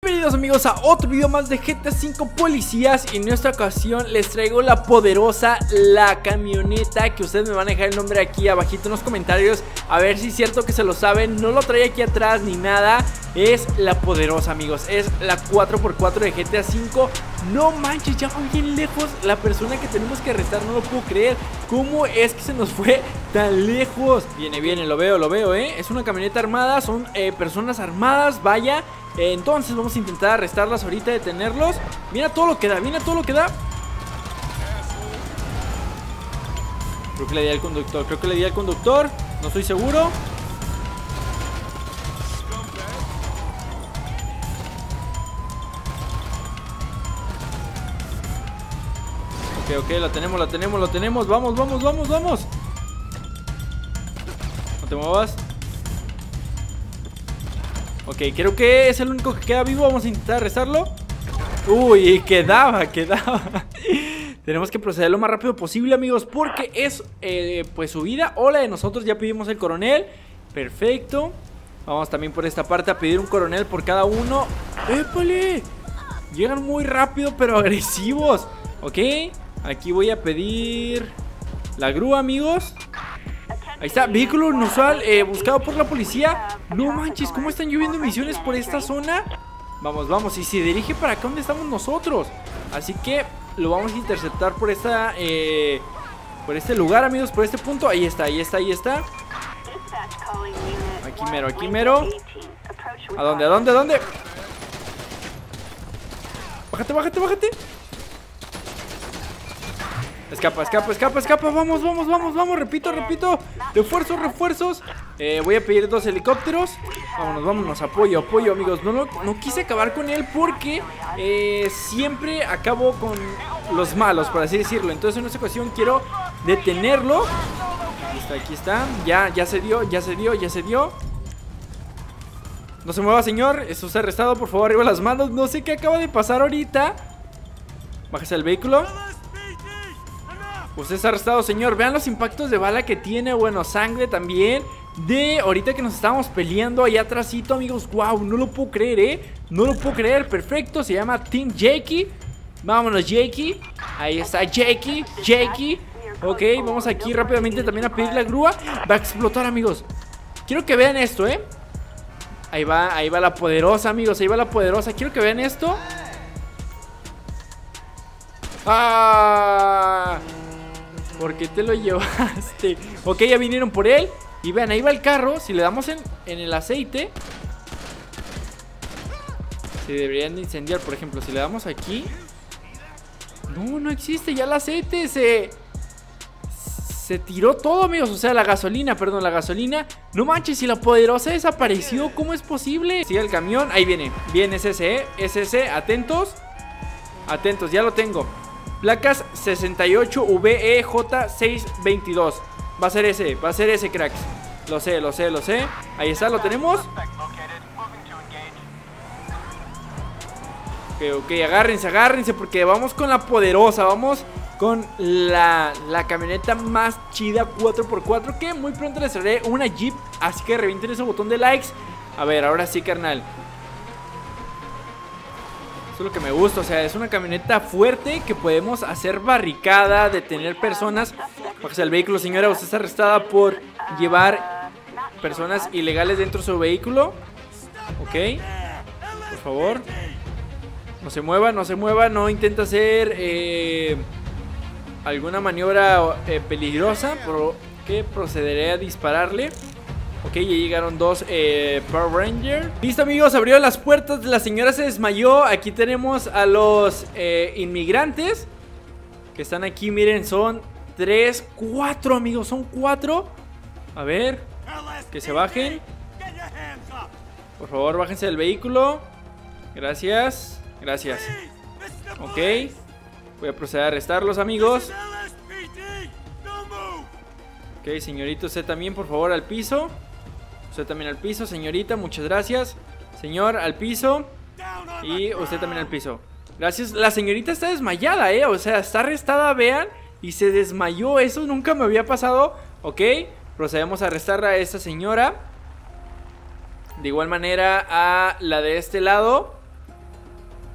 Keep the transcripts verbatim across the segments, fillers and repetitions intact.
Bienvenidos amigos a otro video más de G T A cinco Policías. Y en esta ocasión les traigo la poderosa, la camioneta, que ustedes me van a dejar el nombre aquí abajito en los comentarios, a ver si es cierto que se lo saben. No lo trae aquí atrás ni nada. Es la poderosa amigos, es la cuatro por cuatro de G T A cinco. No manches, ya van bien lejos. La persona que tenemos que arrestar, no lo puedo creer. ¿Cómo es que se nos fue tan lejos? Viene, viene, lo veo, lo veo, eh es una camioneta armada, son eh, personas armadas, vaya. eh, Entonces vamos a intentar arrestarlas ahorita, detenerlos. Mira todo lo que da, mira todo lo que da. Creo que le di al conductor, creo que le di al conductor. No estoy seguro. Ok, ok, lo tenemos, lo tenemos, lo tenemos. Vamos, vamos, vamos, vamos. No te muevas. Ok, creo que es el único que queda vivo. Vamos a intentar arrestarlo. Uy, quedaba, quedaba. Tenemos que proceder lo más rápido posible, amigos, porque es eh, pues su vida o la de nosotros. Ya pedimos el coronel. Perfecto. Vamos también por esta parte a pedir un coronel por cada uno. ¡Épale! Llegan muy rápido pero agresivos. Ok, aquí voy a pedir la grúa, amigos. Ahí está, vehículo inusual eh, buscado por la policía. No manches, ¿cómo están lloviendo misiones por esta zona? Vamos, vamos, y se dirige para acá donde estamos nosotros. Así que lo vamos a interceptar por esta eh, por este lugar, amigos, por este punto. Ahí está, ahí está, ahí está. Aquí mero, aquí mero. ¿A dónde, a dónde, a dónde? Bájate, bájate, bájate. Escapa, escapa, escapa, escapa. Vamos, vamos, vamos, vamos. Repito, repito. Refuerzos, refuerzos. eh, Voy a pedir dos helicópteros. Vámonos, vámonos. Apoyo, apoyo, amigos. No, no, no quise acabar con él porque eh, siempre acabo con los malos, por así decirlo. Entonces en esta ocasión quiero detenerlo. Aquí está, aquí está. Ya, ya se dio, ya se dio, ya se dio. No se mueva, señor. Eso está arrestado, por favor, arriba las manos. No sé qué acaba de pasar ahorita. Bájese del vehículo. Usted está arrestado, señor. Vean los impactos de bala que tiene. Bueno, sangre también. De ahorita que nos estábamos peleando allá atrásito, amigos. Wow, no lo puedo creer, eh No lo puedo creer, perfecto. Se llama Team Jakey. Vámonos, Jakey. Ahí está Jakey, Jakey. Ok, vamos aquí rápidamente también a pedir la grúa. Va a explotar, amigos. Quiero que vean esto, eh Ahí va, ahí va la poderosa, amigos. Ahí va la poderosa, quiero que vean esto. ¡Ah! ¿Por qué te lo llevaste? Ok, ya vinieron por él. Y vean, ahí va el carro. Si le damos en, en el aceite, se deberían de incendiar, por ejemplo. Si le damos aquí. No, no existe ya el aceite. Se Se tiró todo, amigos. O sea, la gasolina, perdón, la gasolina. No manches, si la poderosa desapareció. ¿Cómo es posible? Sigue el camión, ahí viene. Viene, es ese, ¿eh? Es ese, atentos. Atentos, ya lo tengo. Placas sesenta y ocho V E J seiscientos veintidós. Va a ser ese, va a ser ese, cracks. Lo sé, lo sé, lo sé. Ahí está, lo tenemos. Ok, ok, agárrense, agárrense, porque vamos con la poderosa. Vamos con la, la camioneta más chida cuatro por cuatro, que muy pronto les traeré una Jeep. Así que revienten ese botón de likes. A ver, ahora sí, carnal. Eso es lo que me gusta, o sea, es una camioneta fuerte que podemos hacer barricada, detener personas. Bájese al vehículo, señora, usted está arrestada por llevar personas ilegales dentro de su vehículo. Ok, por favor. No se mueva, no se mueva, no intenta hacer eh, alguna maniobra eh, peligrosa, porque procederé a dispararle. Ok, ya llegaron dos eh, Power Rangers. Listo, amigos, abrió las puertas. La señora se desmayó. Aquí tenemos a los eh, inmigrantes que están aquí, miren, son tres, cuatro, amigos, son cuatro. A ver, que se bajen. Por favor, bájense del vehículo. Gracias, gracias. Ok, voy a proceder a arrestarlos, amigos. Ok, señorito, usted también, por favor, al piso. Usted también al piso, señorita, muchas gracias. Señor, al piso. Y usted también al piso. Gracias, la señorita está desmayada, eh O sea, está arrestada, vean. Y se desmayó, eso nunca me había pasado. Ok, procedemos a arrestar a esta señora. De igual manera a la de este lado.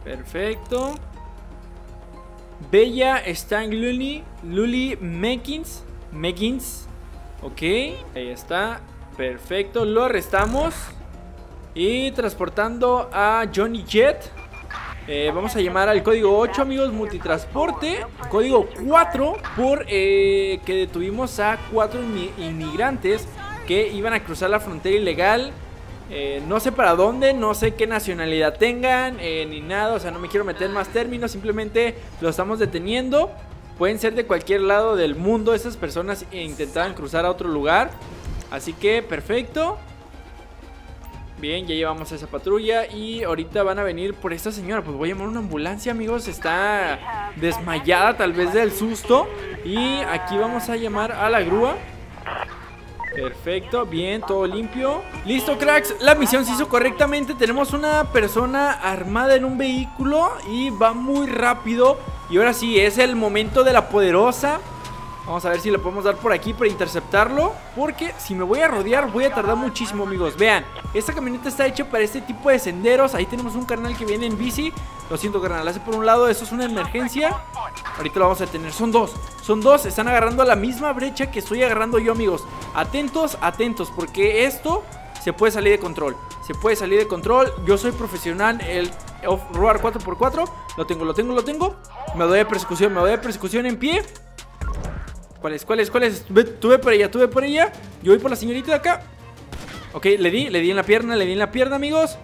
Perfecto. Bella Stan Luli Luli Meckins Meckins. Ok, ahí está. Perfecto, lo arrestamos. Y transportando a Johnny Jet. Eh, vamos a llamar al código ocho, amigos, multitransporte. Código cuatro, por eh, que detuvimos a cuatro inmigrantes que iban a cruzar la frontera ilegal. eh, No sé para dónde, no sé qué nacionalidad tengan, eh, ni nada, o sea, no me quiero meter más términos. Simplemente lo estamos deteniendo. Pueden ser de cualquier lado del mundo. Esas personas intentaban cruzar a otro lugar. Así que, perfecto. Bien, ya llevamos a esa patrulla y ahorita van a venir por esta señora. Pues voy a llamar una ambulancia, amigos. Está desmayada tal vez del susto. Y aquí vamos a llamar a la grúa. Perfecto, bien, todo limpio. Listo, cracks, la misión se hizo correctamente. Tenemos una persona armada en un vehículo y va muy rápido. Y ahora sí, es el momento de la poderosa. Vamos a ver si le podemos dar por aquí para interceptarlo, porque si me voy a rodear voy a tardar muchísimo, amigos. Vean, esta camioneta está hecha para este tipo de senderos. Ahí tenemos un carnal que viene en bici. Lo siento, carnal, hace por un lado, eso es una emergencia. Ahorita lo vamos a detener, son dos. Son dos, están agarrando a la misma brecha que estoy agarrando yo, amigos. Atentos, atentos, porque esto se puede salir de control. Se puede salir de control. Yo soy profesional, el Off-Road cuatro por cuatro. Lo tengo, lo tengo, lo tengo. Me doy de persecución, me doy de persecución en pie. ¿Cuál es? ¿Cuál es? ¿Cuál es? Tuve por ella, tuve por ella. Yo voy por la señorita de acá. Ok, le di, le di en la pierna, le di en la pierna, amigos.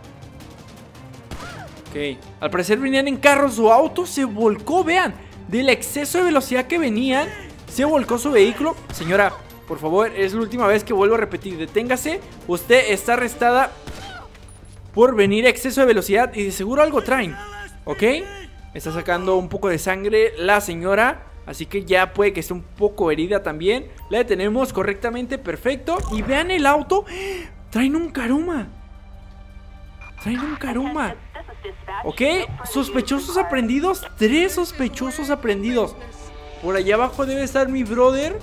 Ok, al parecer venían en carro. Su auto se volcó, vean. Del exceso de velocidad que venían, se volcó su vehículo. Señora, por favor, es la última vez que vuelvo a repetir. Deténgase, usted está arrestada por venir a exceso de velocidad. Y de seguro algo traen. Ok, está sacando un poco de sangre la señora, así que ya puede que esté un poco herida también. La detenemos correctamente, perfecto. Y vean el auto. Traen un Karuma. Traen un Karuma. Ok, sospechosos aprendidos. Tres sospechosos aprendidos. Por allá abajo debe estar mi brother,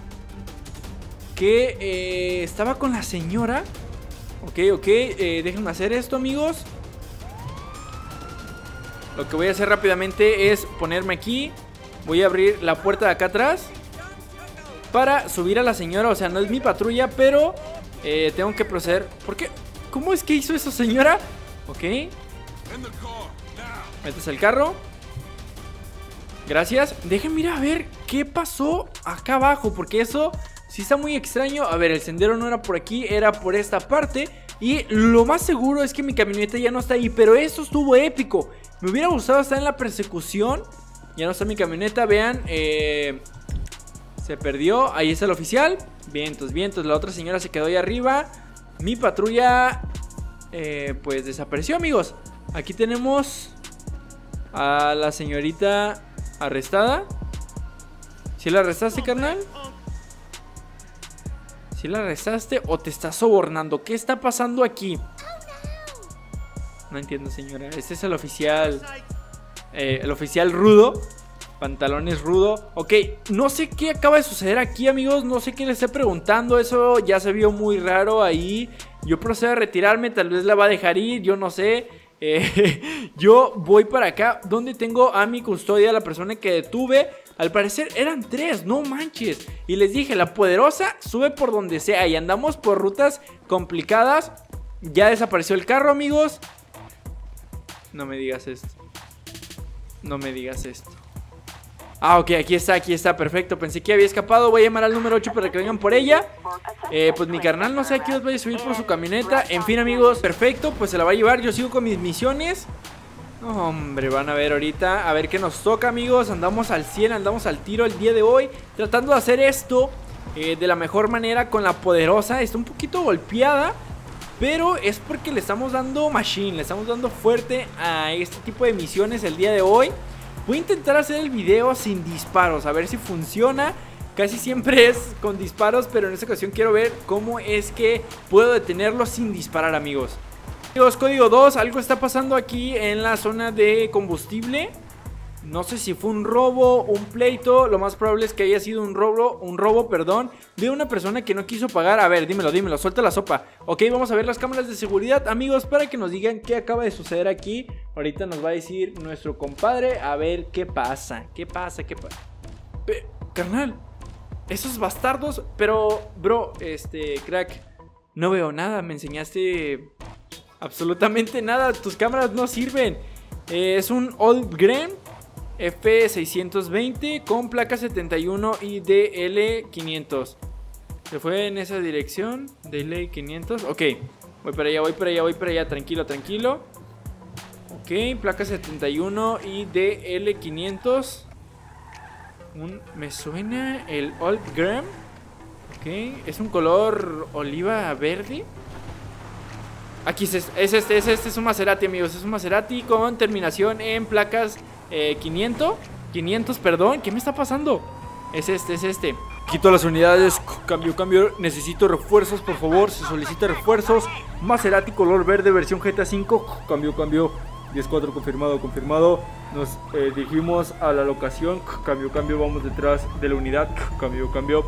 que eh, estaba con la señora. Ok, ok, eh, déjenme hacer esto, amigos. Lo que voy a hacer rápidamente es ponerme aquí. Voy a abrir la puerta de acá atrás para subir a la señora. O sea, no es mi patrulla, pero eh, tengo que proceder. ¿Por qué? ¿Cómo es que hizo eso, señora? Ok. Metes el carro. Gracias. Déjenme ir a ver qué pasó acá abajo, porque eso sí está muy extraño. A ver, el sendero no era por aquí, era por esta parte. Y lo más seguro es que mi camioneta ya no está ahí, pero esto estuvo épico. Me hubiera gustado estar en la persecución. Ya no está mi camioneta, vean, eh, se perdió. Ahí está el oficial. Vientos, vientos, la otra señora se quedó ahí arriba. Mi patrulla eh, pues desapareció, amigos. Aquí tenemos a la señorita arrestada. ¿Sí la arrestaste, carnal? ¿Sí la arrestaste o te estás sobornando? ¿Qué está pasando aquí? No entiendo, señora. Este es el oficial, eh, el oficial rudo. Pantalones rudo. Ok, no sé qué acaba de suceder aquí, amigos. No sé qué le esté preguntando. Eso ya se vio muy raro ahí. Yo procedo a retirarme. Tal vez la va a dejar ir, yo no sé. eh, Yo voy para acá, donde tengo a mi custodia, la persona que detuve. Al parecer eran tres, no manches. Y les dije, la poderosa sube por donde sea. Y andamos por rutas complicadas. Ya desapareció el carro, amigos. No me digas esto. No me digas esto. Ah, ok, aquí está, aquí está, perfecto. Pensé que había escapado. Voy a llamar al número ocho para que vengan por ella. eh, Pues mi carnal no sé a qué os vaya a subir por su camioneta. En fin, amigos, perfecto, pues se la va a llevar. Yo sigo con mis misiones. Hombre, van a ver ahorita. A ver qué nos toca, amigos. Andamos al cien, andamos al tiro el día de hoy, tratando de hacer esto eh, de la mejor manera con la poderosa. Está un poquito golpeada, pero es porque le estamos dando machine, le estamos dando fuerte a este tipo de misiones el día de hoy. Voy a intentar hacer el video sin disparos, a ver si funciona. Casi siempre es con disparos, pero en esta ocasión quiero ver cómo es que puedo detenerlo sin disparar, amigos. Amigos, código dos, algo está pasando aquí en la zona de combustible. No sé si fue un robo, un pleito. Lo más probable es que haya sido un robo, un robo, perdón, de una persona que no quiso pagar. A ver, dímelo, dímelo, suelta la sopa. Ok, vamos a ver las cámaras de seguridad, amigos, para que nos digan qué acaba de suceder aquí. Ahorita nos va a decir nuestro compadre. A ver qué pasa, qué pasa, qué pasa. Eh, carnal, esos bastardos. Pero, bro, este, crack, no veo nada. Me enseñaste absolutamente nada. Tus cámaras no sirven. eh, Es un Holmgren F seiscientos veinte con placa setenta y uno y D L quinientos. Se fue en esa dirección. D L quinientos. Ok, voy para allá, voy para allá, voy para allá. Tranquilo, tranquilo. Ok, placa setenta y uno y D L quinientos. Un, me suena el Holmgren. Ok, es un color oliva verde. Aquí es este, es este, es este, es un Maserati, amigos. Es un Maserati con terminación en placas eh, quinientos, quinientos, perdón. ¿Qué me está pasando? Es este, es este. Quito las unidades, cambio, cambio. Necesito refuerzos, por favor. Se solicita refuerzos. Maserati color verde, versión G T A cinco. Cambio, cambio. diez cuatro confirmado, confirmado. Nos eh, dirigimos a la locación. Cambio, cambio. Vamos detrás de la unidad. Cambio, cambio.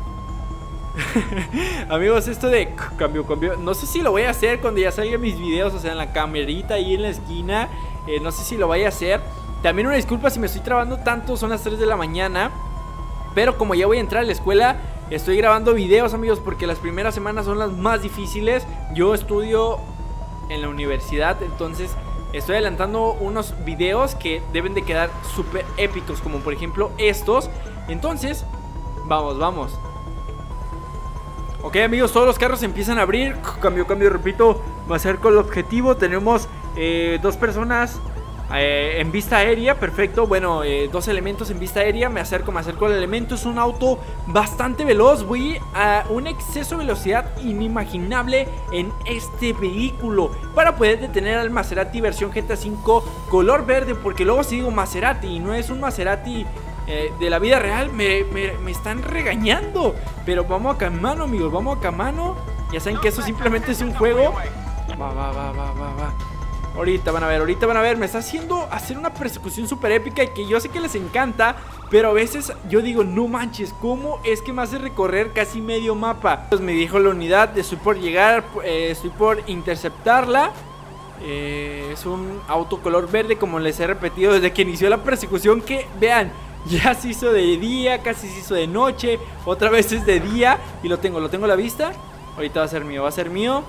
Amigos, esto de cambio, cambio, no sé si lo voy a hacer cuando ya salgan mis videos. O sea, en la camerita ahí en la esquina. eh, No sé si lo voy a hacer. También una disculpa si me estoy trabando tanto. Son las tres de la mañana. Pero como ya voy a entrar a la escuela, estoy grabando videos, amigos, porque las primeras semanas son las más difíciles. Yo estudio en la universidad, entonces estoy adelantando unos videos que deben de quedar súper épicos, como por ejemplo estos. Entonces, vamos, vamos. Ok, amigos, todos los carros se empiezan a abrir. Cambio, cambio, repito. Me acerco al objetivo. Tenemos eh, dos personas eh, en vista aérea. Perfecto, bueno, eh, dos elementos en vista aérea. Me acerco, me acerco al elemento. Es un auto bastante veloz. Voy a un exceso de velocidad inimaginable en este vehículo para poder detener al Maserati versión G T A cinco color verde. Porque luego si digo Maserati y no es un Maserati Eh, de la vida real, me, me, me están regañando. Pero vamos a camano, amigos, vamos a camano. Ya saben que eso simplemente es un juego. Va, va, va, va, va, va. Ahorita van a ver, ahorita van a ver. Me está haciendo hacer una persecución súper épica y que yo sé que les encanta, pero a veces yo digo, no manches, ¿cómo es que me hace recorrer casi medio mapa? Pues me dijo la unidad, estoy por llegar, eh, estoy por interceptarla. eh, Es un auto color verde, como les he repetido desde que inició la persecución. Que vean, ya se hizo de día, casi se hizo de noche, otra vez es de día y lo tengo, lo tengo a la vista. Ahorita va a ser mío, va a ser mío.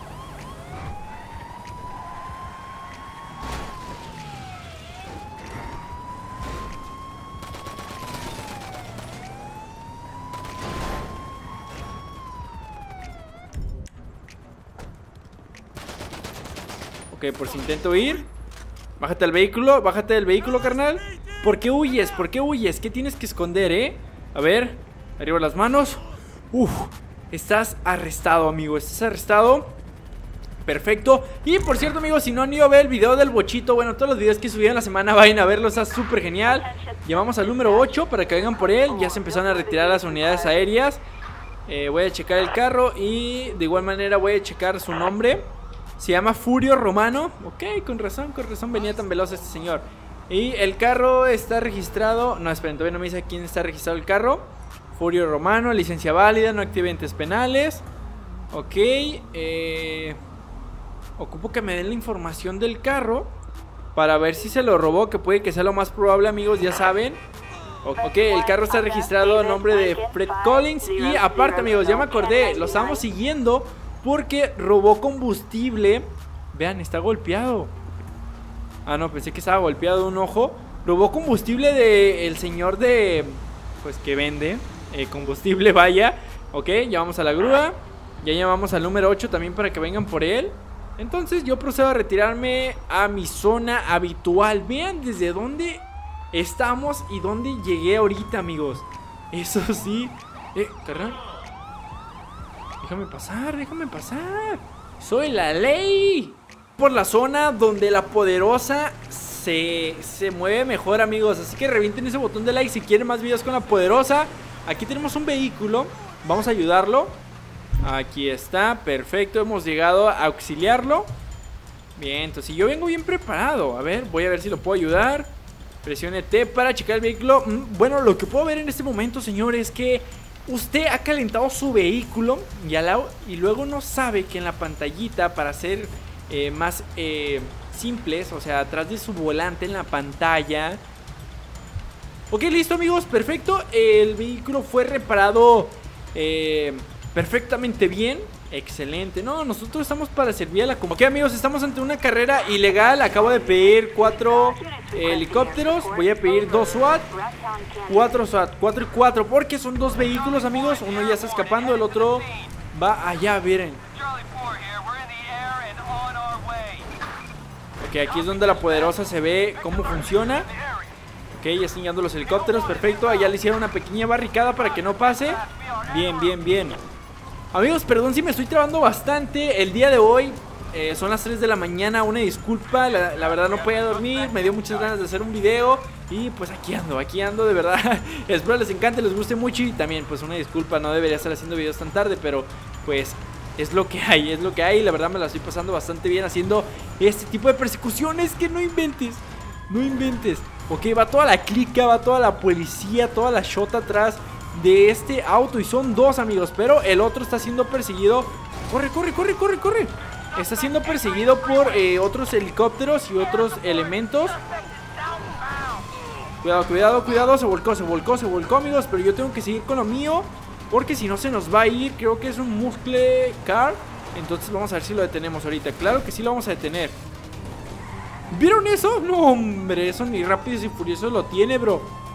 Ok, por si intento ir. Bájate del vehículo, bájate del vehículo, carnal. ¿Por qué huyes? ¿Por qué huyes? ¿Qué tienes que esconder, eh? A ver, arriba las manos. Uf, estás arrestado, amigo. Estás arrestado. Perfecto. Y por cierto, amigos, si no han ido a ver el video del bochito, bueno, todos los videos que subí en la semana, vayan a verlo, está súper genial. Llevamos al número ocho para que vengan por él. Ya se empezaron a retirar las unidades aéreas. eh, Voy a checar el carro y de igual manera voy a checar su nombre. Se llama Furio Romano. Ok, con razón, con razón venía tan veloz este señor. Y el carro está registrado. No, esperen, todavía no me dice a quién está registrado el carro. Furio Romano, licencia válida, no accidentes penales. Ok, eh, ocupo que me den la información del carro para ver si se lo robó, que puede que sea lo más probable, amigos, ya saben. Ok, el carro está registrado a nombre de Fred Collins. Y aparte, amigos, ya me acordé, lo estamos siguiendo porque robó combustible. Vean, está golpeado. Ah, no, pensé que estaba golpeado de un ojo. Robó combustible del señor de... pues que vende eh, combustible, vaya. Ok, ya vamos a la grúa. Ya llamamos al número ocho también para que vengan por él. Entonces yo procedo a retirarme a mi zona habitual. Vean desde dónde estamos y dónde llegué ahorita, amigos. Eso sí. Eh, carnal, déjame pasar, déjame pasar. Soy la ley. Por la zona donde la poderosa se, se mueve mejor, amigos. Así que revienten ese botón de like si quieren más videos con la poderosa. Aquí tenemos un vehículo. Vamos a ayudarlo. Aquí está, perfecto. Hemos llegado a auxiliarlo. Bien, entonces yo vengo bien preparado. A ver, voy a ver si lo puedo ayudar. Presione T para checar el vehículo. Bueno, lo que puedo ver en este momento, señor, es que usted ha calentado su vehículo y, al, y luego no sabe que en la pantallita, para hacer eh, más eh, simples, o sea, atrás de su volante en la pantalla. Ok, listo, amigos, perfecto. El vehículo fue reparado eh, perfectamente bien. Excelente. No, nosotros estamos para servir a la comunidad. Ok, amigos, estamos ante una carrera ilegal. Acabo de pedir cuatro eh, helicópteros. Voy a pedir dos SWAT. Cuatro SWAT, cuatro y cuatro. Porque son dos vehículos, amigos. Uno ya está escapando, el otro va allá, miren. Ok, aquí es donde la poderosa se ve cómo funciona. Ok, ya están llegando los helicópteros, perfecto. Allá le hicieron una pequeña barricada para que no pase. Bien, bien, bien. Amigos, perdón si me estoy trabando bastante el día de hoy. eh, Son las tres de la mañana, una disculpa. La, la verdad no podía dormir, me dio muchas ganas de hacer un video. Y pues aquí ando, aquí ando de verdad. Espero les encante, les guste mucho. Y también pues una disculpa, no debería estar haciendo videos tan tarde, pero pues es lo que hay, es lo que hay. La verdad me la estoy pasando bastante bien haciendo este tipo de persecuciones. Que no inventes, no inventes. Ok, va toda la clica, va toda la policía, toda la shota atrás de este auto. Y son dos, amigos, pero el otro está siendo perseguido. Corre, corre, corre, corre, corre. Está siendo perseguido por eh, otros helicópteros y otros elementos. Cuidado, cuidado, cuidado. Se volcó, se volcó, se volcó, amigos. Pero yo tengo que seguir con lo mío, porque si no se nos va a ir. Creo que es un muscle car. Entonces vamos a ver si lo detenemos ahorita. Claro que sí lo vamos a detener. ¿Vieron eso? No, hombre, eso ni Rápidos y Furiosos lo tiene, bro.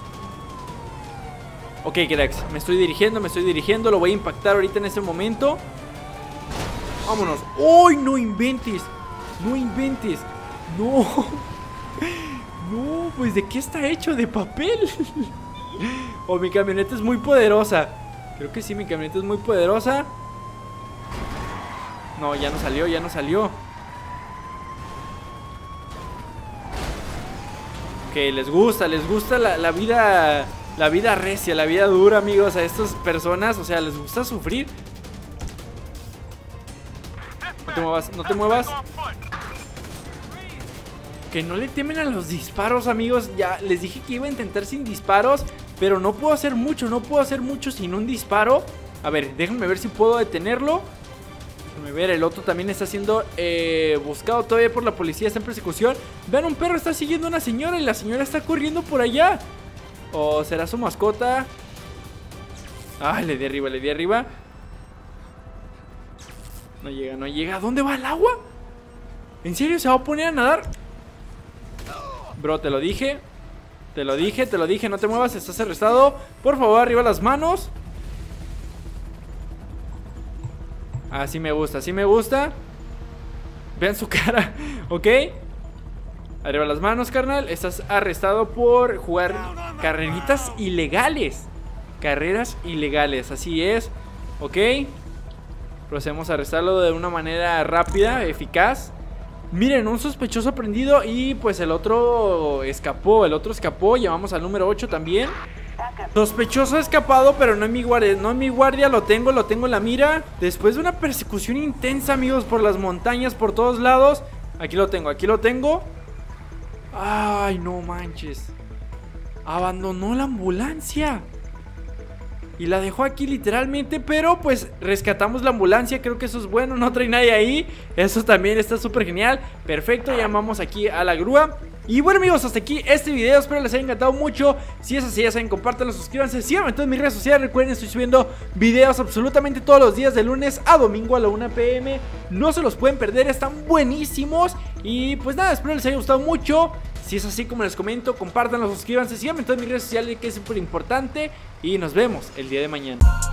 Ok, cracks, me estoy dirigiendo, me estoy dirigiendo. Lo voy a impactar ahorita en este momento. Vámonos. ¡Uy, no inventes! No inventes. No. No, pues ¿de qué está hecho? ¿De papel? Oh, mi camioneta es muy poderosa. Creo que sí, mi camioneta es muy poderosa. No, ya no salió, ya no salió. Ok, les gusta, les gusta la, la vida... La vida recia, la vida dura, amigos. A estas personas, o sea, les gusta sufrir. No te muevas, no te muevas. Que no le temen a los disparos, amigos. Ya les dije que iba a intentar sin disparos, pero no puedo hacer mucho, no puedo hacer mucho sin un disparo. A ver, déjenme ver si puedo detenerlo. Déjenme ver, el otro también está siendo eh, buscado todavía por la policía, está en persecución. Vean, un perro está siguiendo a una señora y la señora está corriendo por allá. ¿O será su mascota? Ay, le di arriba, le di arriba. No llega, no llega. ¿Dónde va el agua? ¿En serio se va a poner a nadar? Bro, te lo dije. Te lo dije, te lo dije. No te muevas, estás arrestado. Por favor, arriba las manos. Así me gusta, así me gusta. Vean su cara. Ok. Arriba las manos, carnal. Estás arrestado por jugar carreritas ilegales. Carreras ilegales, así es. Ok. Procedemos a arrestarlo de una manera rápida, eficaz. Miren, un sospechoso prendido. Y pues el otro escapó. El otro escapó, llamamos al número ocho también. Sospechoso escapado, pero no en mi guardia. No en mi guardia, lo tengo, lo tengo en la mira. Después de una persecución intensa, amigos, por las montañas, por todos lados. Aquí lo tengo, aquí lo tengo. Ay, no manches. Abandonó la ambulancia y la dejó aquí literalmente. Pero pues rescatamos la ambulancia. Creo que eso es bueno, no trae nadie ahí. Eso también está súper genial. Perfecto, llamamos aquí a la grúa. Y bueno, amigos, hasta aquí este video. Espero les haya encantado mucho. Si es así, ya saben, compártanlo, suscríbanse, síganme en todas mis redes sociales. Recuerden, estoy subiendo videos absolutamente todos los días, de lunes a domingo a la una pe eme. No se los pueden perder, están buenísimos. Y pues nada, espero les haya gustado mucho. Si es así, como les comento, compártanlo, suscríbanse, síganme en todas mis redes sociales, que es súper importante. Y nos vemos el día de mañana.